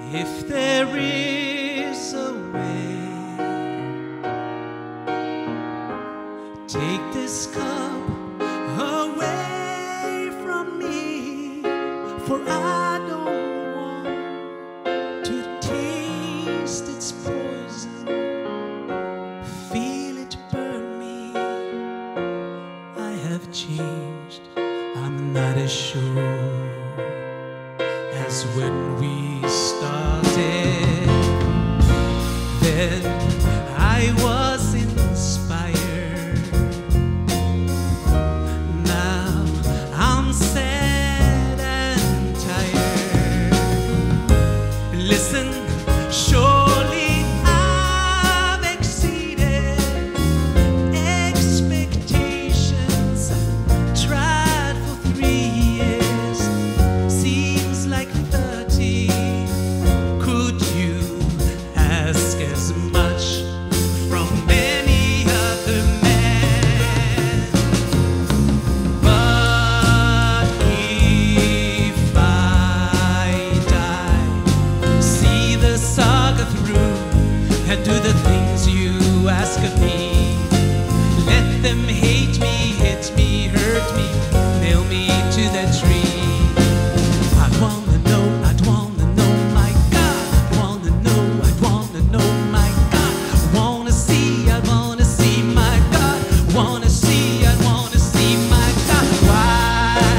If there is a way, take this cup away from me, for I don't want to taste its poison, feel it burn me. I have changed, I'm not as sure as when we started. Then I was inspired. Now I'm sad and tired. Listen, surely I've exceeded expectations. Tried for 3 years, seems like 30. Could you ask as much from any other man? But if I die, see the saga through and do the things you ask of me. Let them hate me, hit me, hurt me, nail me to the tree. I'd wanna know, my God. I'd wanna know, my God. I wanna see, my God. Wanna see, my God. Why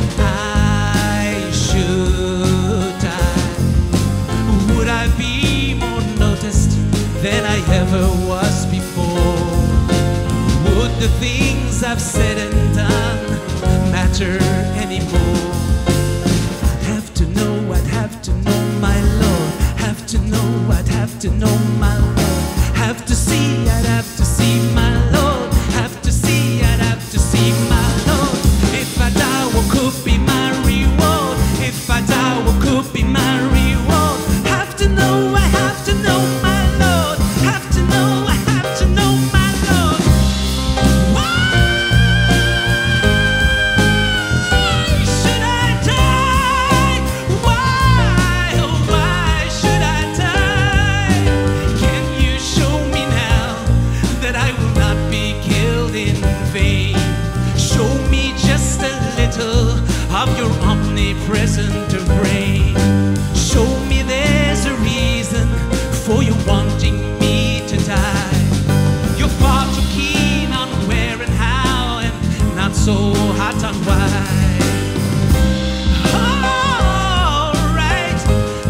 should I? Would I be more noticed than I ever was before? Would the things I've said and done matter anymore? I'd have to know, my Lord. Have to know, my Lord. Have to see, I'd have to see, my Lord. Have to see, I'd have to see, my Lord. If I die, what could be my reward? If I die, what could be my reward? Have to know, I have to know, my Lord. Have to know, I have to know, my Lord. Why should I die? Why, oh why should I die? Can you show me now that I will not be killed in vain? Show me just a little of your omnipresent reign. Show me there's a reason for you wanting me to die. You're far too keen on where and how, and not so hot on why. Alright,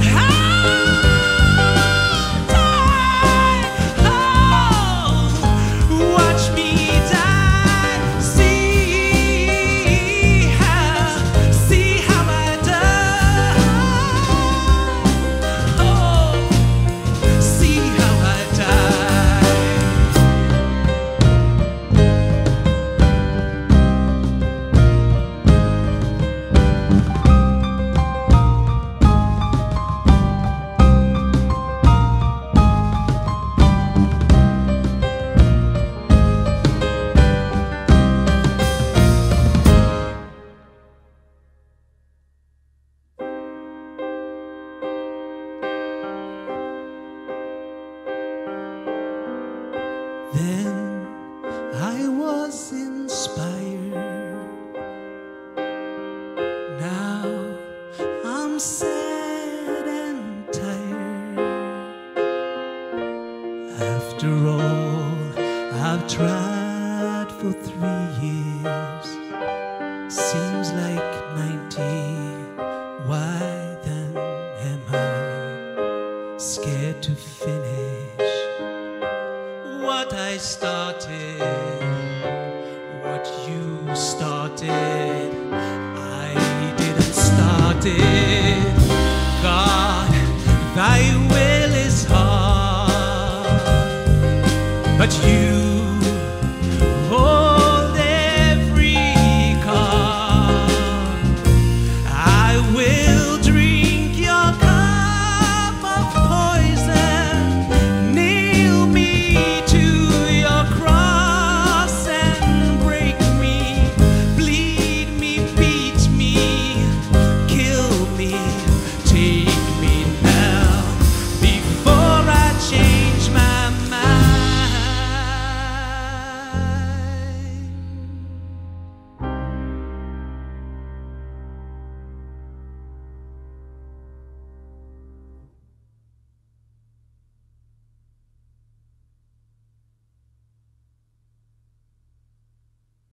I'll die. Oh, watch me die. See how I die. Oh, see how I die. Then I was inspired. Now I'm sad and tired. After all I've tried for 3 years, seems like 90. Why then am I scared to finish what I started?